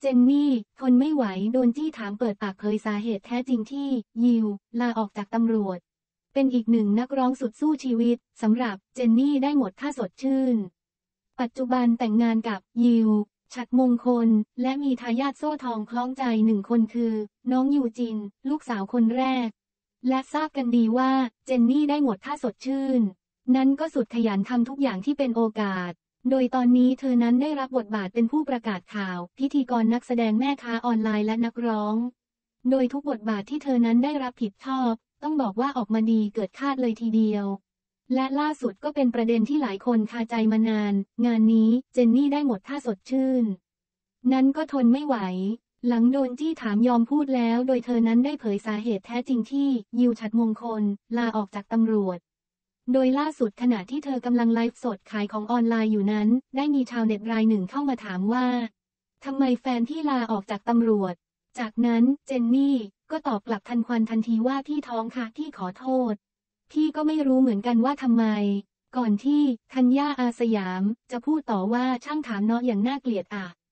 จนนี่ทนไม่ไหวโดนจี้ถามเปิดปากเผยสาเหตุแท้จริงที่ยิวลาออกจากตำรวจเป็นอีกหนึ่งนักร้องสุดสู้ชีวิตสำหรับเจนนี่ได้หมดถ้าสดชื่นปัจจุบันแต่งงานกับยิวฉัตรมงคลและมีทายาทโซ่ทองคล้องใจ1 คนคือน้องยูจินลูกสาวคนแรกและทราบกันดีว่าเจนนี่ได้หมดถ้าสดชื่นนั้นก็สุดขยันทำทุกอย่างที่เป็นโอกาสโดยตอนนี้เธอนั้นได้รับบทบาทเป็นผู้ประกาศข่าวพิธีกรนักแสดงแม่ค้าออนไลน์และนักร้องโดยทุกบทบาทที่เธอนั้นได้รับผิดชอบต้องบอกว่าออกมาดีเกินคาดเลยทีเดียวและล่าสุดก็เป็นประเด็นที่หลายคนคาใจมานานงานนี้เจนนี่ได้หมดถ้าสดชื่นนั้นก็ทนไม่ไหวหลังโดนจี้ถามยอมพูดแล้วโดยเธอนั้นได้เผยสาเหตุแท้จริงที่ยิวฉัตรมงคลลาออกจากตำรวจโดยล่าสุดขณะที่เธอกำลังไลฟ์สดขายของออนไลน์อยู่นั้นได้มีชาวเน็ตรายหนึ่งเข้ามาถามว่าทำไมแฟนพี่ลาออกจากตำรวจจากนั้นเจนนี่ก็ตอบกลับทันควันทันทีว่าพี่ท้องค่ะพี่ขอโทษพี่ก็ไม่รู้เหมือนกันว่าทำไมก่อนที่ธัญญาอาสยามจะพูดต่อว่าช่างถามเนาะอย่างน่าเกลียดอ่ะ